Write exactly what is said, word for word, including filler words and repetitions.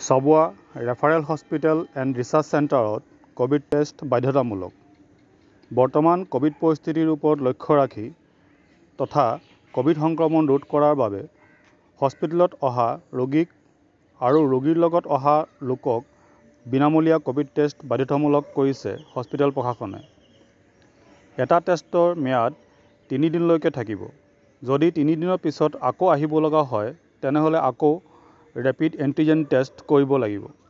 Chabua referral hospital and research চেণ্টাৰত Covid test বাধ্যতামূলক। বৰ্তমান কোভিড পৰিস্থিতিৰ ওপৰত লক্ষ্য ৰাখি তথা কোভিড সংক্ৰমণ ৰোধ কৰাৰ বাবে হস্পিটেলত অহা ৰোগীক আৰু ৰোগীৰ লগত অহা লোকক বিনামূলীয়া কোভিড টেষ্ট বাধ্যতামূলক কৰিছে হস্পিটেল প্ৰশাসনে। এটা টেষ্টৰ ম্যাদ তিনি দিনলৈকে থাকিব। যদি তিনি দিনৰ পিছত আকৌ আহিব লগা হয় তেনেহ'লে আকৌ ৰেপিড এণ্টিজেন টেষ্ট কৰিব লাগিব।